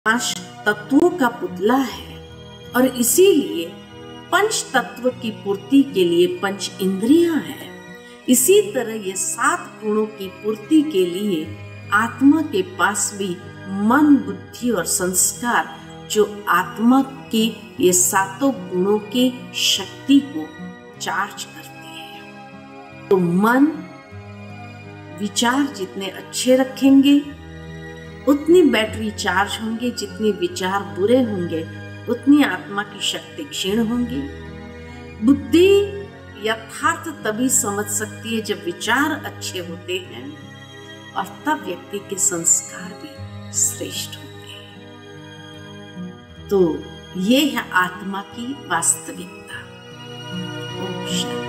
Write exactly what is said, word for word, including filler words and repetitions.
पांच तत्वों का पुतला है और इसीलिए पंच तत्व की पूर्ति के लिए पंच इंद्रियां हैं। इसी तरह ये सात गुणों की पूर्ति के लिए आत्मा के पास भी मन, बुद्धि और संस्कार जो आत्मा के ये सातों गुणों की शक्ति को चार्ज करते हैं। तो मन विचार जितने अच्छे रखेंगे उतनी बैटरी चार्ज होंगे, जितने विचार बुरे होंगे उतनी आत्मा की शक्ति क्षीण होंगी। बुद्धि यथार्थ तभी समझ सकती है जब विचार अच्छे होते हैं और तब व्यक्ति के संस्कार भी श्रेष्ठ होते हैं। तो ये है आत्मा की वास्तविकता। ओम शांति।